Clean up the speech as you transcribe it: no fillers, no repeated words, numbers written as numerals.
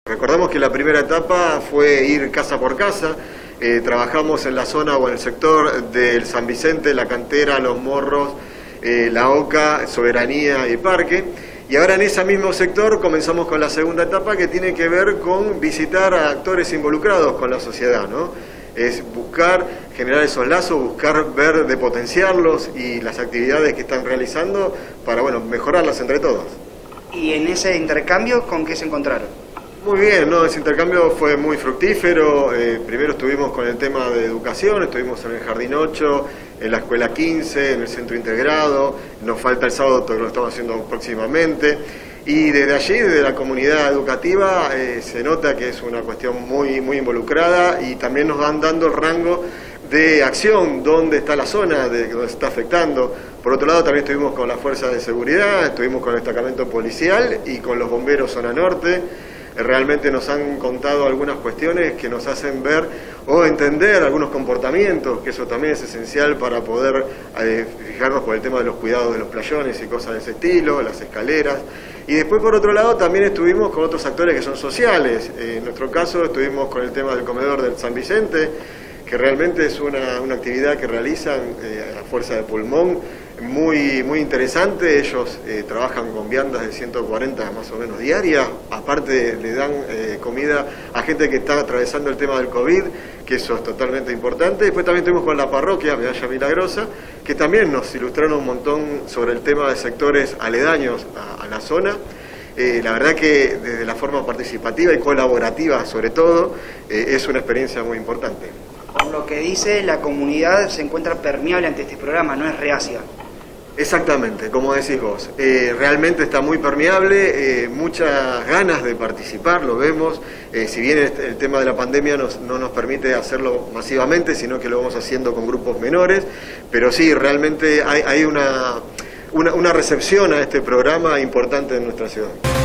Recordamos que la primera etapa fue ir casa por casa, trabajamos en la zona o en el sector del San Vicente, La Cantera, Los Morros, La Oca, Soberanía y Parque. Y ahora en ese mismo sector comenzamos con la segunda etapa, que tiene que ver con visitar a actores involucrados con la sociedad, ¿no? Es buscar generar esos lazos, buscar ver de potenciarlos y las actividades que están realizando para, bueno, mejorarlas entre todos. ¿Y en ese intercambio con qué se encontraron? Muy bien, ¿no? Ese intercambio fue muy fructífero. Primero estuvimos con el tema de educación, estuvimos en el Jardín 8, en la Escuela 15, en el Centro Integrado, nos falta el sábado, que lo estamos haciendo próximamente. Y desde allí, desde la comunidad educativa, se nota que es una cuestión muy involucrada y también nos van dando el rango de acción, dónde está la zona, de donde se está afectando. Por otro lado, también estuvimos con las fuerzas de seguridad, estuvimos con el destacamento policial y con los bomberos zona norte. Realmente nos han contado algunas cuestiones que nos hacen ver o entender algunos comportamientos, que eso también es esencial para poder fijarnos por el tema de los cuidados de los playones y cosas de ese estilo, las escaleras. Y después, por otro lado, también estuvimos con otros actores que son sociales. En nuestro caso estuvimos con el tema del comedor del San Vicente, que realmente es una actividad que realizan a fuerza de pulmón, muy interesante. Ellos trabajan con viandas de 140 más o menos diarias, aparte le dan comida a gente que está atravesando el tema del COVID, que eso es totalmente importante. Después también estuvimos con la parroquia Medalla Milagrosa, que también nos ilustraron un montón sobre el tema de sectores aledaños a la zona. La verdad que desde la forma participativa y colaborativa sobre todo, es una experiencia muy importante. Por lo que dice, la comunidad se encuentra permeable ante este programa, no es reacia. Exactamente, como decís vos, realmente está muy permeable, muchas ganas de participar, lo vemos, si bien el tema de la pandemia no nos permite hacerlo masivamente, sino que lo vamos haciendo con grupos menores, pero sí, realmente hay una recepción a este programa importante en nuestra ciudad.